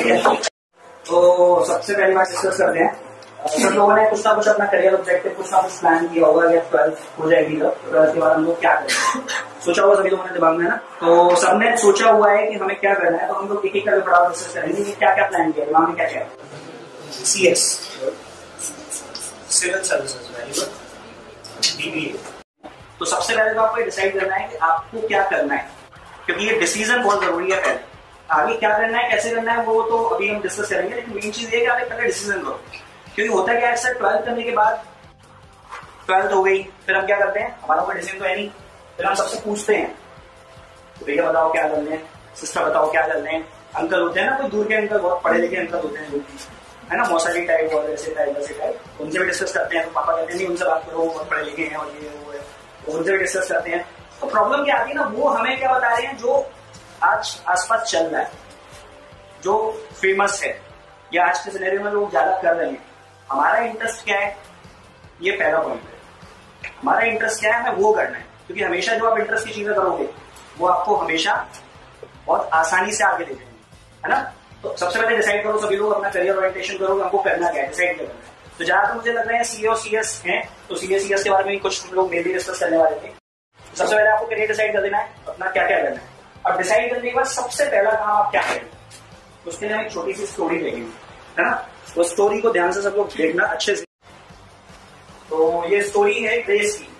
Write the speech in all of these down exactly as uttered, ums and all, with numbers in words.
तो सबसे पहली बात डिस्कस करते हैं, सब लोगों ने कुछ ना कुछ अपना करियर ऑब्जेक्टिव कुछ ना कुछ प्लान किया होगा कि ट्वेल्थ हो जाएगी तो ट्वेल्थ के बाद हम लोग क्या करें, सोचा हुआ सभी लोगों ने दिमाग में ना। तो सबने सोचा हुआ है कि हमें क्या करना है, तो हम लोग एक एक करके फटाफट डिस्कस करेंगे कि क्या क्या प्लान किया दिमाग में, क्या क्या C S civil services, BBA. तो सबसे पहले तो आपको डिसाइड करना है कि आपको क्या करना है, क्योंकि ये डिसीजन बहुत जरूरी है। पहले आगे क्या करना है, कैसे करना है, वो तो अभी हम डिस्कस करेंगे, लेकिन मेन चीज ये है कि आप पहले डिसीजन करो। क्योंकि होता क्या है सर, ट्वेल्थ करने के बाद ट्वेल्थ हो गई, फिर हम क्या करते हैं, हमारा कोई डिसीजन तो है नहीं, फिर हम सबसे पूछते हैं तो भैया बताओ क्या करना है, सिस्टर बताओ क्या करना है। अंकल होते हैं ना, कोई दूर के अंकल, बहुत पढ़े लिखे अंकल होते हैं जो है ना, मौसारी टाइप और ऐसे टाइप ऐसे टाइप, उनसे भी डिस्कस करते हैं। तो पापा कहते हैं नहीं उनसे बात करो, बहुत पढ़े लिखे हैं और ये वो है, तो उनसे भी डिस्कस करते हैं। तो प्रॉब्लम क्या आती है ना, वो हमें क्या बता रहे हैं जो आज आसपास चल रहा है, जो फेमस है या आज के सिनेरियो में लोग ज्यादा कर रहे हैं। हमारा इंटरेस्ट क्या है, ये पहला पॉइंट है। हमारा इंटरेस्ट क्या है, हमें वो करना है, क्योंकि हमेशा जो आप इंटरेस्ट की चीजें करोगे वो आपको हमेशा बहुत आसानी से आगे ले जाएंगे, है ना। तो सबसे पहले डिसाइड करो, सभी लोग अपना करियर ओरिएंटेशन करो, हमको करना क्या है, डिसाइड करना है। तो जहां तक मुझे लग रहा है सीए और सीएस है, तो सीए सीएस के बारे में कुछ लोग मेनली डिस्कस करने वाले थे। सबसे पहले आपको करियर डिसाइड कर देना है, अपना क्या क्या करना है। अब डिसाइड करने के बाद सबसे पहला काम आप क्या करेंगे, उसके लिए हम एक छोटी सी स्टोरी देखेंगे, है ना। वो स्टोरी को ध्यान से सब लोग देखना अच्छे से। तो ये स्टोरी है रेस की,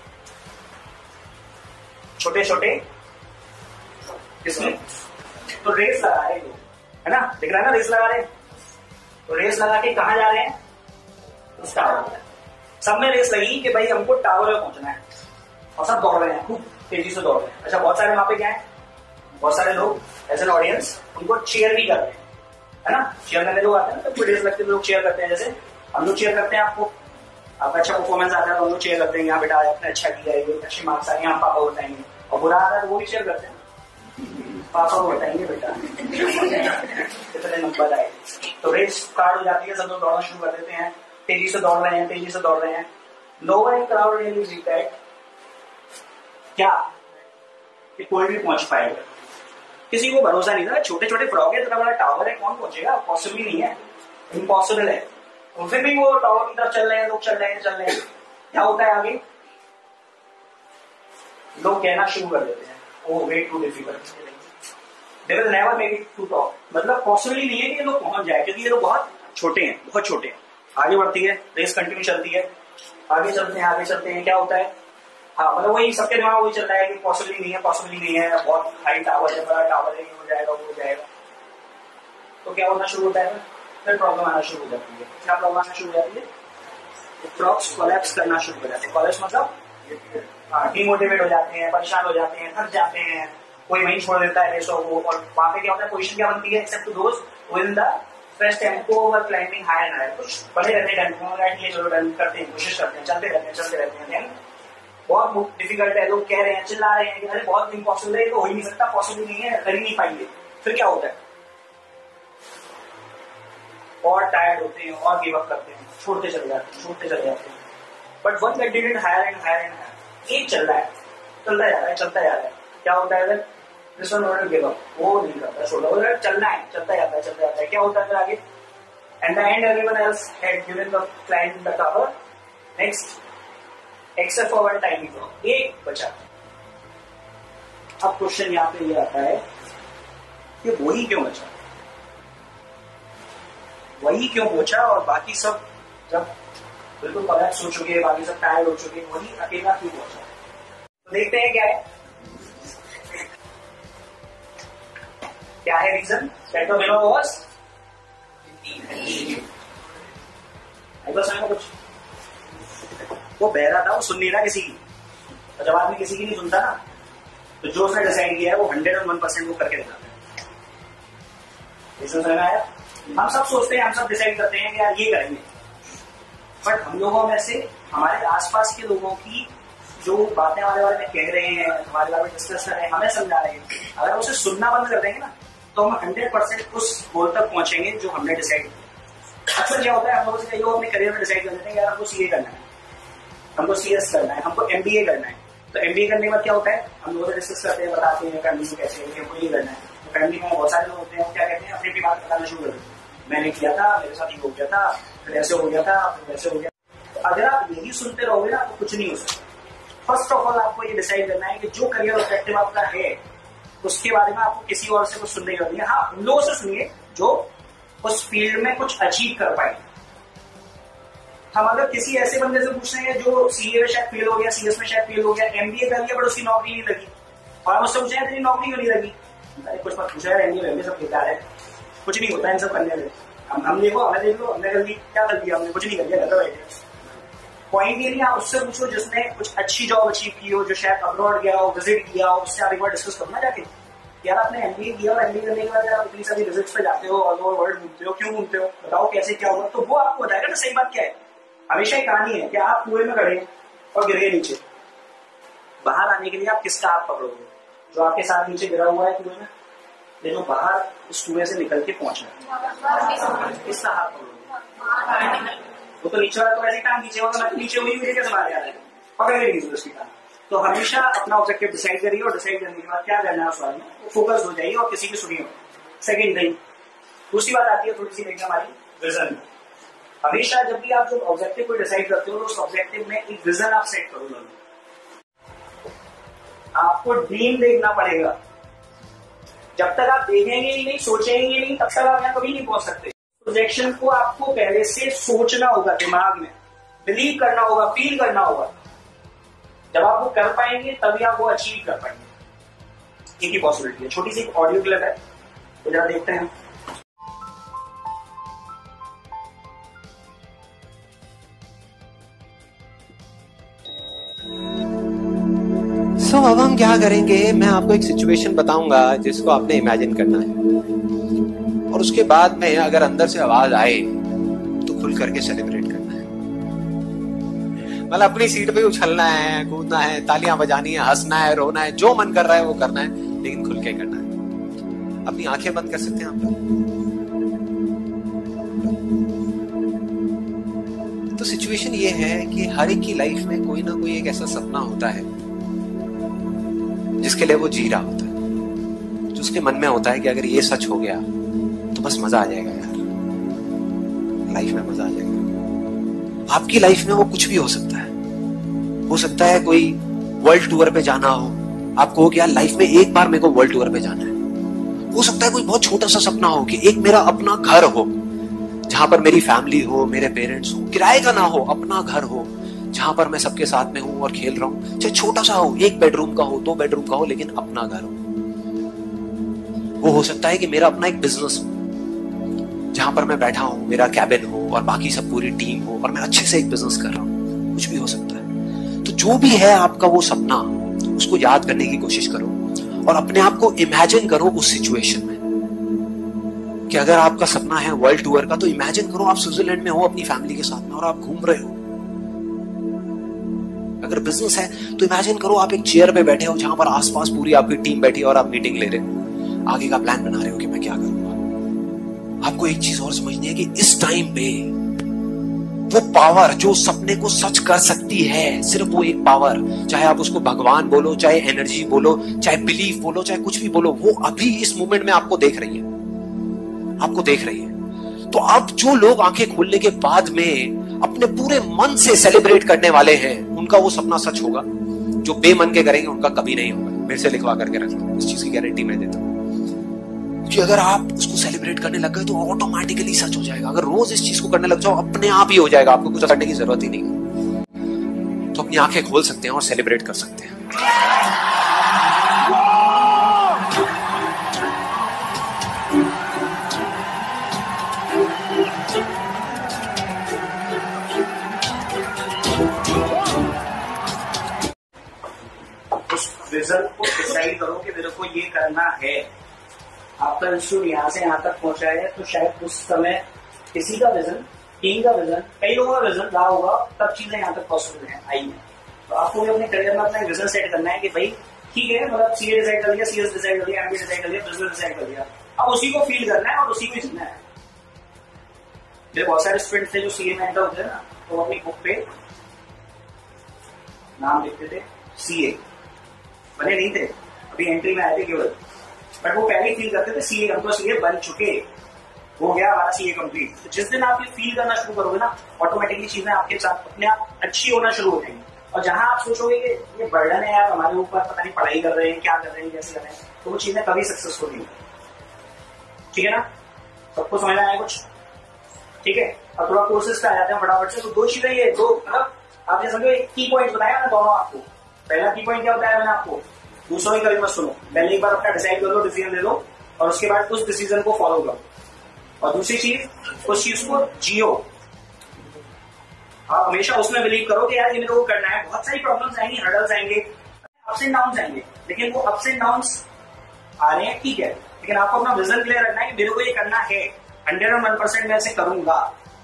छोटे छोटे किसमें, तो रेस लगा रहे लोग, है ना, दिख रहा है ना, रेस लगा रहे हैं। तो रेस लगा के कहां जा रहे हैं, उस टावर। सब में रेस लगी कि भाई हमको टावर में पहुंचना है, और सब दौड़ रहे हैं, खूब तेजी से दौड़ रहे हैं। अच्छा, बहुत सारे वहां पे क्या है, बहुत सारे लोग एज एन ऑडियंस उनको चीयर भी कर रहे हैं, है ना। चीयर करने लोग आते हैं ना, तो रेस लगते लोग चीयर करते हैं, जैसे हम लोग चीयर करते हैं, आपको आपका अच्छा परफॉर्मेंस आता है तो हम लोग चीयर करते हैं, यहाँ बेटा आपने अच्छा किया है, अच्छे मार्क्स आए, यहाँ पापा बताएंगे। और बुरा आता है तो वो भी चीयर करते हैं, पापा को बताएंगे बेटा कितने नंबर आए। तो रेस स्टार्ट हो जाती है, सब लोग दौड़ना शुरू कर देते हैं, तेजी से दौड़ रहे हैं, तेजी से दौड़ रहे हैं। No one in crowd really believe that क्या कि कोई भी पहुंच पाएगा, किसी को भरोसा नहीं था। छोटे छोटे फ्रॉग है, इतना बड़ा टावर है, कौन पहुंचेगा, पॉसिबल नहीं है, इम्पॉसिबल है। तो फिर भी वो टावर की तरफ चल रहे हैं, लोग चल रहे हैं चल रहे हैं। क्या होता है आगे, लोग कहना शुरू कर देते हैं, oh way too difficult, they will never make it to top. मतलब पॉसिबल ही नहीं है कि ये लोग पहुंच जाए, क्योंकि ये लोग बहुत छोटे हैं, बहुत छोटे हैं। आगे बढ़ती है रेस, कंटिन्यू चलती है, आगे चलते हैं आगे चलते हैं। क्या होता है, हाँ मतलब वही सबके दिमाग वही चल रहा है कि पॉसिबल नहीं है, पॉसिबल नहीं है, बहुत हाई टावर है, बड़ा टावर है, ये हो जाएगा वो हो जाएगा। तो क्या होना शुरू होता है, फिर प्रॉब्लम आना शुरू हो जाती है। क्या प्रॉब्लम आना शुरू हो जाती है, फ्रॉग्स कोलैप्स करना शुरू हो जाते हैं। कोलैप्स मतलब डिमोटिवेट हो जाते हैं, परेशान हो जाते हैं, थक जाते हैं, कोई वहीं छोड़ देता है रेसों को। और वहां पे क्या होता है, पोजीशन क्या बनती है, except to those within the first tempo और क्लाइंबिंग हायर एंड हायर। कुछ बड़े रहते हैं टेम्पो में, चलो रन करते हैं, कोशिश करते हैं, चलते रहते हैं चलते रहते हैं। बहुत डिफिकल्ट है, लोग कह रहे हैं, चिल्ला रहे हैं कि अरे बहुत इम्पॉसिबल है, तो हो ही नहीं सकता, पॉसिबल नहीं है, कर ही नहीं पाएंगे। फिर क्या होता है, और टायर्ड होते हैं और गिव अप करते हैं, छोड़ते चले जाते हैं छोड़ते चले जाते हैं। But one that didn't higher and higher and higher, एक चल रहा है, चलता जा रहा है चलता जा रहा है। क्या होता है, this one not give up, वो नहीं करता, छोड़ो, वो चलना है, चलता जाता है चलता जाता है। क्या होता है फिर आगे, and the end everyone else had given the climb the tower, next except for one tiny frog, एक बचा। अब क्वेश्चन यहाँ पे ये आता है कि वही क्यों बचा, वही क्यों पहुंचा, और बाकी सब जब बिल्कुल कोलैप्स हो चुके हैं, बाकी सब टायर्ड हो चुके हैं, वही अकेला क्यों पहुंचा। तो देखते हैं क्या है, क्या है रीजन। पेटो बिलो वॉज कुछ, वो बह रहा था, वो सुन नहीं रहा किसी की, और जब आदमी किसी की नहीं सुनता ना, तो जो उसने डिसाइड किया है वो हंड्रेड एंड वन परसेंट वो करके दिखाता है। रीजन समझ में आया। हम सब सोचते हैं, हम सब डिसाइड करते हैं कि यार ये करेंगे, बट हम लोगों में से हमारे आसपास के लोगों की जो बातें हमारे बारे में कह रहे हैं, हमारे बारे में डिस्कस कर रहे हैं, हमें समझा रहे हैं, अगर उसे सुनना बंद कर देंगे ना, तो हम हंड्रेड परसेंट उस गोल तक पहुंचेंगे जो हमने डिसाइड किया। अक्सर क्या होता है, हम लोगों से कई लोग अपने करियर में डिसाइड कर देते हैं यार हमको सीए करना है, हमको सीएस करना है, हमको एमबीए करना है। तो एमबीए करने के बाद क्या होता है, हम लोगों से डिस्कस करते हैं, बताते हैं करनी कैसे, हमको ये करना है, फैमिली में बहुत सारे लोग होते हैं, क्या कहते हैं, अपनी अपनी बात बताना शुरू कर देते हैं, मैंने किया था, मेरे साथ ये हो गया था, फिर ऐसे हो गया था, फिर वैसे हो गया। तो अगर आप यही सुनते रहोगे ना तो कुछ नहीं हो सकता। फर्स्ट ऑफ ऑल आपको ये डिसाइड करना है कि जो करियर ऑब्जेक्टिव आपका है उसके बारे में आपको किसी और से कुछ सुनने की जरूरत नहीं है। हाँ, उन लोगों से सुनिए जो उस फील्ड में कुछ अचीव कर पाए। हम अगर किसी ऐसे बंदे से पूछ रहे हैं जो सीए में शायद फेल हो गया, सीएस में शायद फेल हो गया, एमबीए कर लिया बट उसकी नौकरी नहीं लगी, और हम उससे पूछे तेरी नौकरी क्यों नहीं लगी, अरे कुछ मत पूछा यार, एमबीए में सब बेकार है, कुछ नहीं होता है इन सब करने में। हम हम देखो, हमें देख लो, हमने कर ली, क्या कर दिया हमने, कुछ नहीं कर दिया, घर बैठे। पॉइंट ये नहीं, आप उससे पूछो जिसने कुछ अच्छी जॉब अचीव की हो, जो शायद अब्रॉड गया हो, विजिट किया हो, उससे आप एक बार डिस्कस करना जाके, यार आपने एमबीए किया और एमबीए करने के बाद आप इतनी सारी विजिट्स पे जाते हो, ऑल ओवर वर्ल्ड घूमते हो, क्यों घूमते हो, बताओ कैसे क्या हुआ, तो वो आपको बताएगा ना सही बात क्या है। हमेशा एक कहानी है कि आप कुएं में खड़े और गिर गए नीचे, बाहर आने के लिए आप किसका हाथ पकड़ोगे, जो आपके साथ नीचे गिरा हुआ है कुएं में, लेकिन बाहर उस कुएं से निकल के पहुंचना, किसका हाथ पकड़ोगे, वो तो नीचे वाला तो ऐसे टांग नीचे होगा, मैं तो नीचे हुई मुझे कैसे बाहर आ रहा है, पकड़ के नहीं उसकी टांग। तो हमेशा अपना ऑब्जेक्टिव डिसाइड करिए और डिसाइड करने के बाद क्या करना है उस बारे में वो फोकस हो जाइए और किसी की सुनिए। सेकंड थिंग, दूसरी बात आती है थोड़ी सी देखना हमारी विजन। हमेशा जब भी आप जो ऑब्जेक्टिव को डिसाइड करते हो तो उस ऑब्जेक्टिव में एक विजन आप सेट करो जरूर। आपको ड्रीम देखना पड़ेगा, जब तक आप देखेंगे ही नहीं, सोचेंगे नहीं, तब तक आप यहाँ कभी नहीं पहुंच सकते। प्रोजेक्शन को आपको पहले से सोचना होगा, दिमाग में बिलीव करना होगा, फील करना होगा। जब आप वो कर पाएंगे तभी आप वो अचीव कर पाएंगे। एक ही पॉसिबिलिटी है, छोटी सी ऑडियो क्लिप है, तो जरा देखते हैं। सो so, अब हम क्या करेंगे, मैं आपको एक सिचुएशन बताऊंगा जिसको आपने इमेजिन करना है, और उसके बाद में अगर अंदर से आवाज आए तो खुल करके सेलिब्रेट करना है। मतलब अपनी सीट पे उछलना है, कूदना है, तालियां बजानी है, हंसना है, रोना है, जो मन कर रहा है वो करना है, लेकिन खुल के करना है। अपनी आंखें बंद कर सकते हैं आप लोग। तो सिचुएशन ये है कि हर एक की लाइफ में कोई ना कोई एक ऐसा सपना होता है जिसके लिए वो जी रहा होता है, जो उसके मन में होता है कि अगर ये सच हो गया तो बस मजा आ जाएगा यार, लाइफ में मजा आ जाएगा। आपकी लाइफ में वो कुछ भी हो सकता है। हो सकता है कोई वर्ल्ड टूर पे जाना हो, आपको हो कि यार लाइफ में एक बार मेरे को वर्ल्ड टूर पे जाना है। हो सकता है कोई बहुत छोटा सा सपना हो कि एक मेरा अपना घर हो जहां पर मेरी फैमिली हो, मेरे पेरेंट्स हो, किराए का ना हो, अपना घर हो जहां पर मैं सबके साथ में हूं और खेल रहा हूं, चाहे छोटा सा हो, एक बेडरूम का हो, दो बेडरूम का हो, लेकिन अपना घर हो। वो हो सकता है कि मेरा अपना एक बिजनेस हो जहां पर मैं बैठा हूं, मेरा कैबिन हो और बाकी सब पूरी टीम हो और मैं अच्छे से एक बिजनेस कर रहा हूं। कुछ भी हो सकता है। तो जो भी है आपका वो सपना, उसको याद करने की कोशिश करो और अपने आप को इमेजिन करो उस सिचुएशन में कि अगर आपका सपना है वर्ल्ड टूर का, तो इमेजिन करो आप स्विट्जरलैंड में हो अपनी फैमिली के साथ में और आप घूम रहे हो। अगर बिजनेस है तो इमेजिन करो आप एक चेयर पे बैठे हो जहां पर आसपास पूरी आपकी टीम बैठी है और आप मीटिंग ले रहे हो, आगे का प्लान बना रहे हो कि मैं क्या करूंगा। आपको एक चीज और समझनी है कि इस टाइम पे वो पावर जो सपने को सच कर सकती है, सिर्फ वो एक पावर, चाहे आप उसको भगवान बोलो, चाहे एनर्जी बोलो, चाहे बिलीफ बोलो, चाहे कुछ भी बोलो, वो अभी इस मोमेंट में आपको देख रही है, आपको देख रही है। तो अब जो लोग आंखें खोलने के बाद में अपने पूरे मन से सेलिब्रेट करने वाले हैं, उनका वो सपना सच होगा। जो बेमन के करेंगे उनका कभी नहीं होगा। मेरे से लिखवा करके रख लो, इस चीज की गारंटी मैं देता हूं कि अगर आप उसको सेलिब्रेट करने लग गए तो ऑटोमेटिकली सच हो जाएगा। अगर रोज इस चीज को करने लग जाओ, अपने आप ही हो जाएगा, आपको कुछ करने की जरूरत ही नहीं। तो अपनी आंखें खोल सकते हैं और सेलिब्रेट कर सकते हैं। विजन को डिसाइड करो कि मेरे को ये करना है। आपका इंस्टीट्यूट यहाँ से यहाँ तक पहुंचा है तो शायद उस समय किसी का विजन, टीम का विजन, कई लोगों का विजन रहा होगा, तब चीजें यहाँ तक पॉसिबल है आई है। तो आपको भी अपने करियर में अपना विजन सेट करना है कि भाई ठीक है, मतलब सीए डिसाइड कर लिया, सीएस डिसाइड कर लिया, एमबीए डिसाइड कर लिया, बिजनेस डिसाइड कर लिया, अब उसी को फील करना है और उसी को जीना है। मेरे बहुत सारे स्टूडेंट थे जो सीए में एंटर होते हैं ना, तो अपनी बुक पे नाम लिखते थे सीए, बने नहीं थे, अभी एंट्री में आए थे केवल, बट वो पहले ही फील करते थे सीए हम तो सीए बन चुके, हो गया हमारा सीए कंप्लीट। तो जिस दिन आप ये फील करना शुरू करोगे ना, ऑटोमेटिकली चीजें आपके साथ अपने आप अच्छी होना शुरू हो जाएंगी। और जहां आप सोचोगे कि ये बर्डन है यार हमारे ऊपर, पता नहीं पढ़ाई कर रहे हैं, क्या कर रहे हैं, कैसे कर रहे हैं, तो वो चीजें कभी सक्सेसफुल नहीं। ठीक है ना, सबको समझ आया कुछ? ठीक है, अब थोड़ा कोर्सेज पे आ जाते हैं फटाफट से। तो दो चीजें ये दो, मतलब आप ये समझो एक की पॉइंट बताया ना दोनों आपको। पहला की पॉइंट क्या बताया मैंने आपको, दूसरों की कभी मत सुनो, पहले एक बार अपना डिसाइड कर लो, डिसीजन ले लो और उसके बाद उस डिसीजन को फॉलो करो। और दूसरी चीज, उस चीज को जियो। आप हमेशा उसमें बिलीव करो कि यार ये मेरे को करना है। बहुत सारी प्रॉब्लम्स आएंगी, हर्डल्स आएंगे, अप्स एंड डाउन्स आएंगे, लेकिन वो अप्स एंड डाउन्स आ रहे हैं ठीक है, लेकिन आपको अपना विजन क्लियर रखना है कि मेरे को ये करना है, हंड्रेड एंड वन परसेंट मैं ऐसे करूंगा,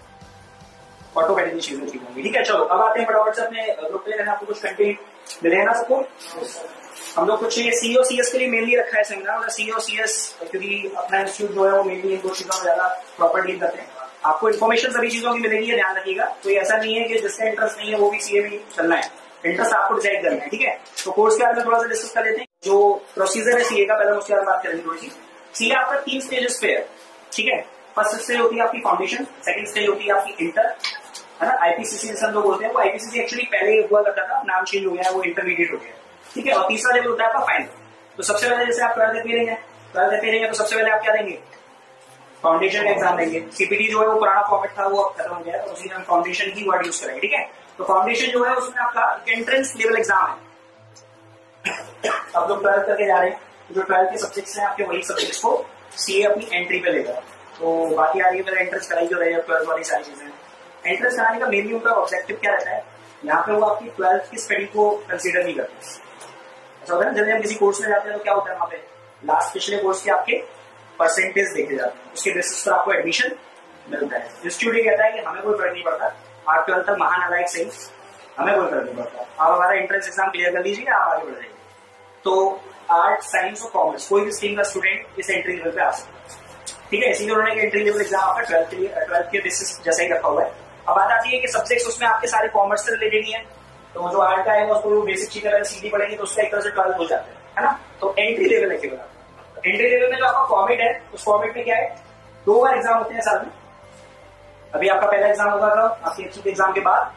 ऑटोमेटिकली चीजें ठीक होंगी। ठीक है, चलो अब आते हैं फटाफट से अपने ग्रुप पे। आपको कुछ कंटेंट मिले ना सबको? हम लोग कुछ ये सीओ सीएस के लिए मेनली रखा है सेमिनार, मतलब सीओ सीएस क्योंकि अपना इंस्टीट्यूट जो है वो मेनली इन दो चीजों में ज्यादा प्रॉपर डील करते हैं। आपको इन्फॉर्मेशन सभी चीजों की मिलेगी, ध्यान रखिएगा। कोई ऐसा नहीं है कि जिसका इंटरेस्ट नहीं है वो भी सीए में चलना है, इंटरेस्ट आपको डिसाइड करना है। ठीक है, तो कोर्स के बारे में थोड़ा सा डिस्कस कर लेते हैं। जो प्रोसीजर है सीए का, पहले उसके बारे में बात करेंगे थोड़ी सी। सीए आपका तीन स्टेजेस पे है, ठीक है। फर्स्ट स्टेज होती है आपकी फाउंडेशन, सेकंड स्टेज होती है आपकी इंटर, है ना, आईपीसीसी हम लोग बोलते हैं। वो आईपीसीसी एक्चुअली पहले हुआ करता था, नाम चेंज हो गया, वो इंटरमीडिएट हो गया, ठीक है। और तीसरा लेवल होता है आपका फाइनल। तो सबसे पहले जैसे आप ट्वेल्थ दे रहेंगे, ट्वेल्थ दे रहेंगे तो सबसे पहले आप क्या देंगे, फाउंडेशन का एग्जाम देंगे। सीपीटी जो है वो पुराना फॉर्मेट था, वो अब खत्म हो गया है, तो उसी में हम फाउंडेशन की वर्ड यूज करेंगे, ठीक है। तो फाउंडेशन जो है उसमें आपका एंट्रेंस लेवल एग्जाम है। अब लोग ट्वेल्थ करके जा रहे हैं, जो ट्वेल्थ के सब्जेक्ट्स हैं आपके, वही सब्जेक्ट्स को सीए अपनी एंट्री पे लेगा। तो बाकी आ रही है मेरा एंट्रेंस कराई जो रही है ट्वेल्थ वाली सारी चीजें। एंट्रेंस कराने का मेनली उनका ऑब्जेक्टिव क्या रहता है, यहाँ पे वो आपकी ट्वेल्थ की स्टडी को कंसीडर नहीं करते। ऐसा होता है ना, जब हम किसी कोर्स में जाते हैं तो क्या होता है, वहाँ पे लास्ट पिछले कोर्स के आपके परसेंटेज देखे जाते हैं, उसके बेसिस पर आपको एडमिशन मिलता है। इंस्टीट्यूट ये कहता है कि हमें कोई फर्क नहीं पड़ता, आप ट्वेल्थ तक महानालायक सही, हमें कोई फर्क नहीं पड़ता, आप हमारा एंट्रेंस एग्जाम क्लियर कर लीजिए, आप आगे बढ़ जाइए। तो आर्ट, साइंस और कॉमर्स कोई भी स्ट्रीम का स्टूडेंट इस एंट्री लेवल पे आ सकता है, ठीक है। इसीलिए उन्होंने एंट्री लेवल एग्जाम आपका ट्वेल्थ के लिए ट्वेल्थ के बेसिस जैसा ही रखा हुआ है। अब बात आती है कि सब्जेक्ट्स उसमें आपके सारे कॉमर्स से रिलेटेड ही है, तो जो आर्ट का है उसको बेसिक चीजें अगर सीधी पढ़ेंगे तो उसका एक तरह से ट्वेल्थ हो जाता है, है ना। तो एंट्री लेवल है केवल। एंट्री लेवल में जो आपका फॉर्मेट है, उस फॉर्मेट में क्या है, दो बार एग्जाम होते हैं साल में। अभी आपका पहला एग्जाम होगा था आपके एचसीटी एग्जाम के बाद,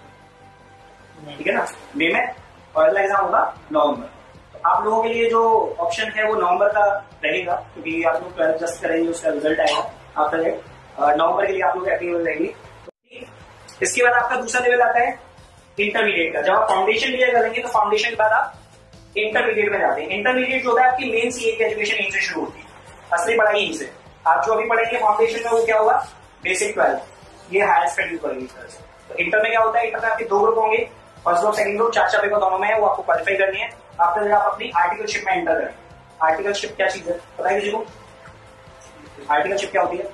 ठीक है ना, मई में, और अगला एग्जाम होगा नवंबर। तो आप लोगों के लिए जो ऑप्शन है वो नवंबर का रहेगा, क्योंकि आप लोग ट्वेल्थ जस्ट करेंगे, उसका रिजल्ट आएगा आफ्टर दैट, नवंबर के लिए आप लोग एप्लीकेबल रहेंगे। इसके बाद आपका दूसरा लेवल आता है इंटरमीडिएट का। जब आप फाउंडेशन क्लियर करेंगे तो फाउंडेशन के बाद आप इंटरमीडिएट में जाते हैं। इंटरमीडिएट जो होता है आपकी मेन सीए की एजुकेशन यहीं से शुरू होती है, असली पढ़ाई यहीं से। आप जो अभी पढ़ेंगे फाउंडेशन में वो क्या होगा, बेसिक ट्वेल्थ, ये हायर स्टडी करेंगे। तो इंटर में क्या होता है, इंटर में आपके दो ग्रुप होंगे, फर्स्ट ग्रुप सेकंड ग्रुप, चार चार पेपर दोनों में है, वो आपको क्वालिफाई करनी है। आफ्टर आप अपनी आर्टिकलशिप में एंटर करें। आर्टिकलशिप क्या चीज है पता है किसी को? आर्टिकलशिप क्या होती है?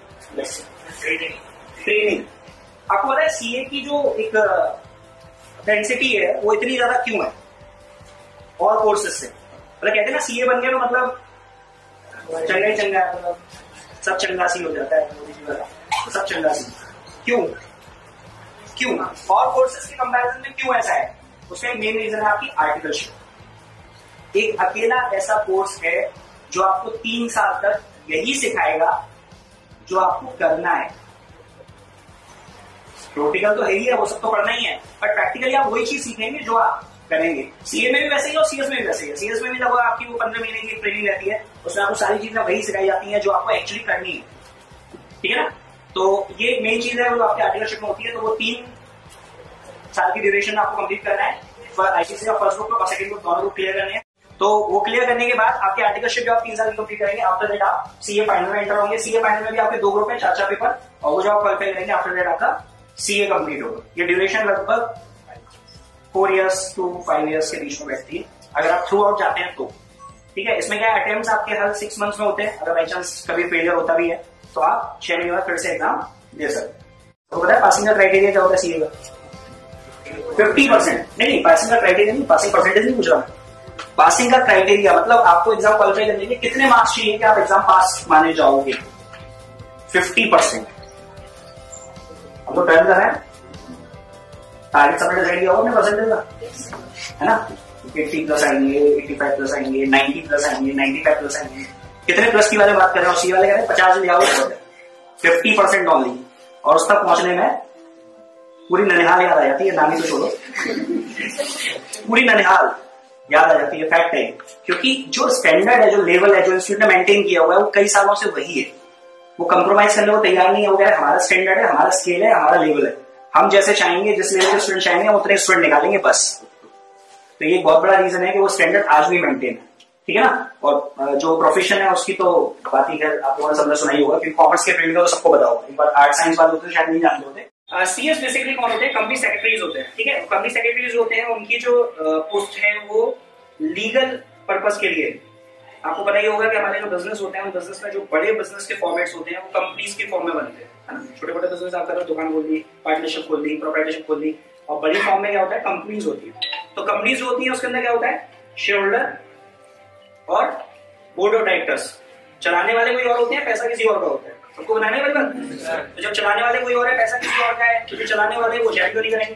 ट्रेनिंग। आपको पता है सीए की जो एक डेंसिटी है वो इतनी ज्यादा क्यों है और कोर्सेज से? मतलब कहते हैं ना सीए बन गया तो मतलब चंगा ही चंगा है, मतलब सब चंगा सी हो जाता है, तो सब चंगा सी। क्यों क्यों और कोर्सेज के कंपैरिजन में क्यों ऐसा है? उसका मेन रीजन है आपकी आर्टिकलशिप। एक अकेला ऐसा कोर्स है जो आपको तीन साल तक यही सिखाएगा जो आपको करना है। थ्योरेटिकल तो है ही है, वो सब तो पढ़ना ही है, बट प्रैक्टिकली आप वही चीज सीखेंगे जो आप करेंगे। सीए में भी वैसे ही और सीएस में भी वैसे ही है। सीएस में भी लगभग आपकी वो पंद्रह महीने की ट्रेनिंग रहती है, उसमें आपको सारी चीजें वही सिखाई जाती है जो आपको एक्चुअली करनी है, ठीक है ना। तो ये मेन चीज है जो आपके आर्टिकलशिप में होती है। तो वो तीन साल की ड्यूरेशन में आपको कंप्लीट करना है। आईसीसी का फर्स्ट ग्रुप और सेकंड ग्रुप दोनों ग्रुप क्लियर करने हैं। तो वो क्लियर करने के बाद आपके आर्टिकलशिप जो आप तीन साल की कंप्लीट करेंगे, आफ्टर दैट आप सीए फाइनल में एंटर होंगे। सीए फाइनल में भी आपके दो ग्रुप है, चार चार पेपर, और वो जो आप क्वालिफाई करेंगे आफ्टर दैट आपका सीए कंप्लीट होगा। ये ड्यूरेशन लगभग four years to five years के बीच में बैठती है अगर आप थ्रू आउट जाते हैं तो, ठीक है। इसमें क्या अटेम्प्ट आपके हर सिक्स मंथ्स में होते हैं, अगर बाई चांस कभी फेलियर होता भी है तो आप छह महीने बाद फिर से एग्जाम दे सकते हैं। तो पता है पासिंग का क्राइटेरिया क्या होता है सीए का? फिफ्टी परसेंट नहीं, पासिंग का क्राइटेरिया नहीं, पासिंग परसेंटेज नहीं पूछ रहा। पासिंग का क्राइटेरिया मतलब आपको एग्जाम क्वालिफाई करने के लिए कितने मार्क्स चाहिए कि आप एग्जाम पास माने जाओगे? Fifty percent. हम तो ट्वेल्थ कर रहे हैं, टारगेट सबने डिसाइड किया होगा अपने परसेंटेज का, है ना। अस्सी प्लस आएंगे, पचासी प्लस आएंगे, नब्बे प्लस आएंगे, पचानवे प्लस आएंगे, कितने प्लस की वाले बात कर रहे हैं, और सी वाले कह रहे हैं पचास दिन जाओ फिफ्टी परसेंट ऑनली, और उस तक पहुंचने में पूरी ननिहाल याद आ जाती है, नानी तो छोड़ो पूरी ननिहाल याद आ जाती है। फैक्ट है, क्योंकि जो स्टैंडर्ड है, जो लेवल है, जो इंस्टीट्यूट ने मेंटेन किया हुआ है, वो कई सालों से वही है, वो कंप्रोमाइज करने को तैयार नहीं है। वो कह रहे हमारा स्टैंडर्ड है, हमारा स्केल है, हमारा लेवल है, हम जैसे चाहेंगे, जिस लेवल के स्टूडेंट चाहेंगे, हम उतने स्टूडेंट निकालेंगे बस। तो ये बहुत बड़ा रीजन है कि वो स्टैंडर्ड आज भी मेंटेन है, ठीक है ना। और जो प्रोफेशन है उसकी तो बात ही है, आप लोगों ने सबने सुना ही होगा, क्योंकि कॉमर्स के फील्ड का तो सबको पता होगा। एक बार आर्ट साइंस वाले होते हैं शायद नहीं जानते होते। सीएस बेसिकली कौन होते हैं? कंपनी सेक्रेटरीज होते हैं, ठीक है। कंपनी सेक्रेटरीज होते हैं, उनकी जो पोस्ट है वो लीगल पर्पस के लिए। आपको पता ही होगा कि हमारे जो बिजनेस होते हैं, उन बिजनेस में जो बड़े बिजनेस के फॉर्मेट्स होते हैं वो कंपनीज के फॉर्म में बनते हैं, है ना। छोटे छोटे बिजनेस आप करो, दुकान खोल दी, पार्टनरशिप खोल दी, प्रोप्राइटरशिप खोल दी, और बड़ी फॉर्म में क्या होता है? कंपनीज होती है। तो कंपनीज जो होती है उसके अंदर क्या होता है? शेयर होल्डर और बोर्ड ऑफ डायरेक्टर्स। चलाने वाले कोई और होते हैं, पैसा किसी और का होता है। सबको बनाने वाली बात। तो जब चलाने वाले कोई और है, पैसा किसी और का है, तो जो चलाने वाले वो जारी तो नहीं करेंगे,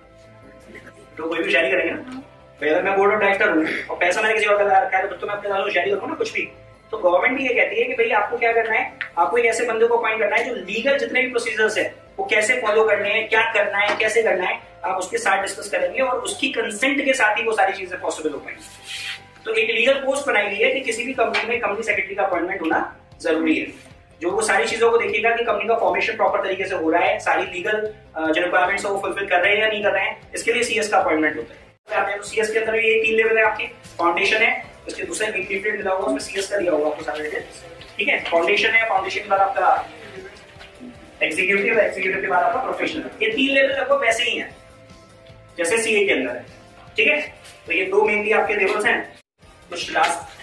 तो कोई भी जारी करेंगे ना। अगर मैं बोर्ड ऑफ डायरेक्टर हूँ और पैसा मैंने किसी और का रखा है, तो मैं अपने दादों को जारी करूँ ना कुछ भी। तो गवर्नमेंट भी ये कहती है कि भाई आपको क्या करना है, आपको एक ऐसे बंदे को अपॉइंट करना है जो लीगल जितने भी प्रोसीजर्स है वो कैसे फॉलो करने हैं, क्या करना है, कैसे करना है, आप उसके साथ डिस्कस करेंगे, और उसकी कंसेंट के साथ ही वो सारी चीजें पॉसिबल हो पाएंगी। तो एक लीगल पोस्ट बनाई गई है कि किसी भी कंपनी में कंपनी सेक्रेटरी का अपॉइंटमेंट होना जरूरी है, जो वो सारी चीजों को देखेगा कि कंपनी का फॉर्मेशन प्रॉपर तरीके से हो रहा है, सारी लीगल जो रिक्वायरमेंट्स है वो फुलफिल कर रहे हैं या नहीं कर रहे हैं। इसके लिए सीएस का अपॉइंटमेंट होता है। तो सीएस के अंदर ये तीन लेवल है आपके। फाउंडेशन है, उसके दूसरे लीफलेट मिला होगा, उसमें सीएस का दिया होगा आपको सारे डिटेल्स, ठीक है। फाउंडेशन है, फाउंडेशन के बाद आपका एग्जीक्यूटिव, एग्जीक्यूटिव के बाद आपका प्रोफेशनल। ये तीन लेवल लगभग वैसे ही हैं जैसे सीए के अंदर है, ठीक है। तो ये दो मेनली आपके लेवल्स हैं। कुछ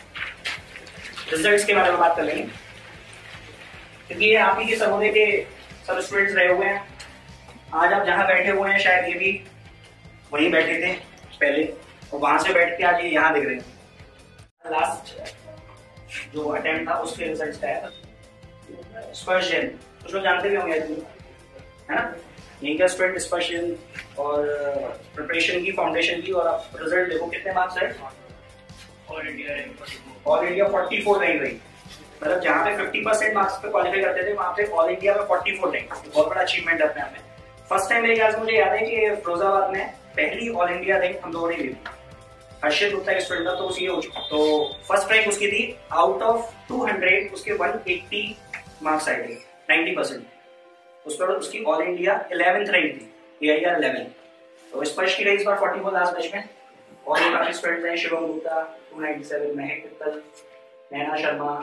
लास्ट रिजल्ट्स के बारे में बात कर लेंगे, क्योंकि ये आप ही के सर्वोदय के सब स्टूडेंट्स रहे हुए हैं। आज आप जहां बैठे हुए हैं शायद ये भी वहीं बैठे थे पहले, और वहां से बैठ के आज ये यहाँ दिख रहे हैं। लास्ट जो अटेम्प्ट था उसके रिजल्ट्स का है स्पर्शन, कुछ लोग जानते भी होंगे, है ना। यही का स्टूडेंट स्पर्शन और प्रिपरेशन की, फाउंडेशन की, और आप रिजल्ट देखो कितने मार्क्स है। All India all India forty four rank रही, मतलब जहाँ पे फिफ्टी परसेंट मार्क्स पे क्वालिफाई करते थे वहाँ पे ऑल इंडिया में फोर्टी फोर रैंक, बहुत बड़ा अचीवमेंट अपने आप में। फर्स्ट टाइम मेरे ख्याल से मुझे याद है कि फिरोजाबाद में पहली ऑल इंडिया रैंक हम लोगों ने ली। हर्षित गुप्ता के स्टूडेंट था, तो उसी हो चुका। तो फर्स्ट रैंक उसकी थी आउट ऑफ टू हंड्रेड, उसके वन एट्टी मार्क्स आए थे, नाइन्टी परसेंट। उस पर उसकी ऑल इंडिया इलेवेंथ रैंक थी, ए आई आर इलेवन। तो स्पर्श की रही इस बार फोर्टी फोर लास्ट बैच में, और ये काफी स्टूडेंट हैं, Shivam Gupta two ninety seven, Mahak Mittal, नैना शर्मा।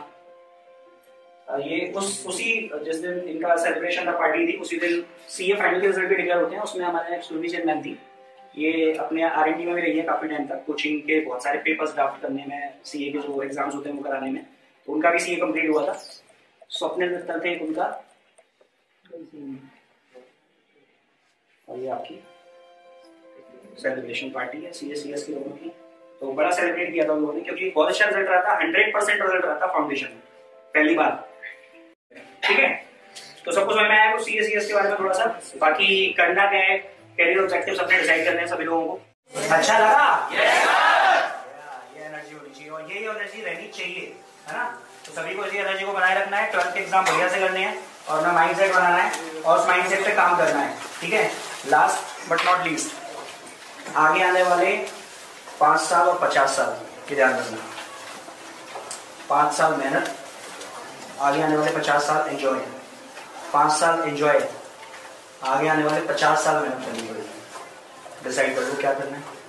ये उस उसी जिस दिन इनका सेलिब्रेशन था, पार्टी थी, उसी दिन सीए फाइनल के रिजल्ट भी डिक्लेयर होते हैं। उसमें हमारे सुरभि जैन मैम थी, ये अपने आर एन डी में भी रही है काफी टाइम तक, कोचिंग के बहुत सारे पेपर्स ड्राफ्ट करने में, सीए के जो एग्जाम्स होते हैं वो कराने में। तो उनका भी सीए कंप्लीट हुआ था। स्वप्निल मित्तल थे उनका, और ये आपकी सेलिब्रेशन पार्टी है सीए सीएस के लोगों की। तो बड़ा सेलिब्रेट किया था उन लोगों ने, क्योंकि बहुत अच्छा रिजल्ट रहा था, हंड्रेड परसेंट रिजल्ट रहा था फाउंडेशन में पहली बार, ठीक है। तो सब कुछ मैं आया सीएस सीएस के बारे में थोड़ा सा, बाकी करना क्या है, कैरियर ऑब्जेक्टिव्स अपने डिसाइड करने हैं सभी लोगों को। अच्छा लगा? ये एनर्जी होनी चाहिए, और यही एनर्जी रहनी चाहिए, है ना। तो सभी को इसी एनर्जी को बनाए रखना है, ट्वेल्थ के एग्जाम बढ़िया से करने हैं, और अपना माइंड सेट बनाना है, और उस माइंड सेट पे काम करना है, ठीक है। लास्ट बट नॉट लीस्ट, आगे आने वाले पांच साल और पचास साल की ध्यान रखना। पांच साल मेहनत, आगे आने वाले पचास साल एंजॉय। पांच साल एंजॉय, आगे आने वाले पचास साल मेहनत करनी पड़ेगी। डिसाइड कर लो क्या करना है।